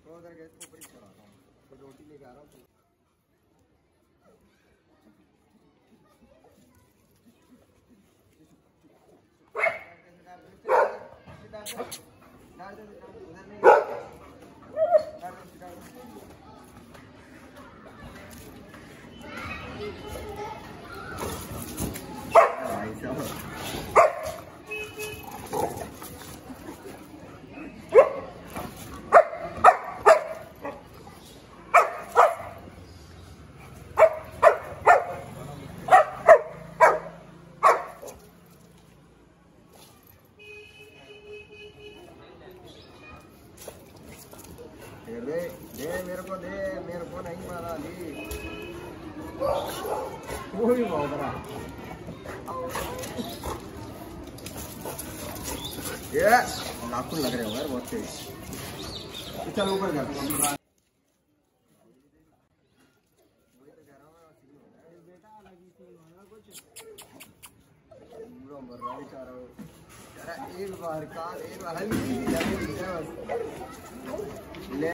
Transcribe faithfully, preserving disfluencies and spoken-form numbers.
तो उधर गैस को ऊपर ही चढ़ाता हूँ, तो रोटी लेके आ रहा हूँ। उधर नहीं भाई साहब दे दे मेरे को, दे मेरे को नहीं मारा ली वही बहुत रहा ये नाखून लग रहे हो यार बहुत तेज। चल ऊपर जा एक बार का एक बार